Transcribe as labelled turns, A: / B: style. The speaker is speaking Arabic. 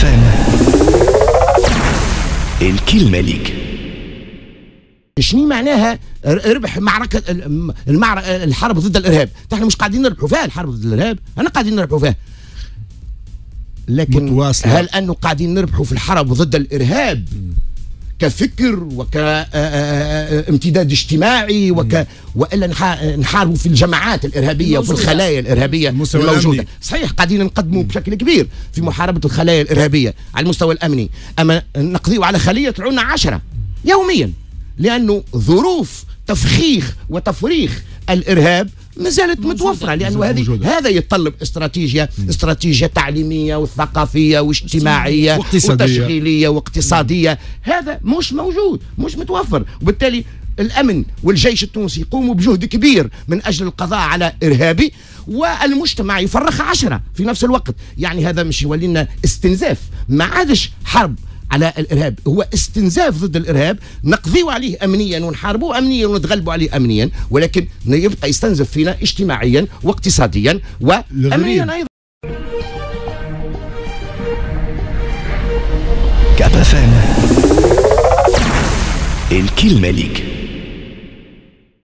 A: فام. الكلمة ليك.
B: شنو معناها ربح معركة الحرب ضد الإرهاب؟ نحن مش قاعدين نربحوا فيها الحرب ضد الإرهاب، أنا قاعدين نربحوا فيها، لكن متواصلة. هل أنه قاعدين نربحوا في الحرب ضد الإرهاب كفكر وكامتداد اجتماعي وإلا نحاربوا في الجماعات الإرهابية وفي الخلايا الإرهابية الموجودة؟ صحيح قاعدين نقدموا بشكل كبير في محاربة الخلايا الإرهابية على المستوى الأمني، أما نقضيوا على خلية طلعونا 10 يوميا، لأنه ظروف تفخيخ وتفريخ الإرهاب ما زالت متوفرة، لأنه هذا يتطلب استراتيجية تعليمية وثقافية واجتماعية وتشغيلية واقتصادية. هذا مش موجود، مش متوفر، وبالتالي الأمن والجيش التونسي يقوموا بجهد كبير من أجل القضاء على إرهابي، والمجتمع يفرخ 10 في نفس الوقت. يعني هذا مش يولي لنا استنزاف، ما عادش حرب على الإرهاب، هو استنزاف ضد الإرهاب نقضيوا عليه أمنيا ونحاربوه أمنيا ونتغلبوا عليه أمنيا، ولكن يبقى يستنزف فينا اجتماعيا واقتصاديا وأمنيا أيضا.
A: كاب فام. الكلمة ليك.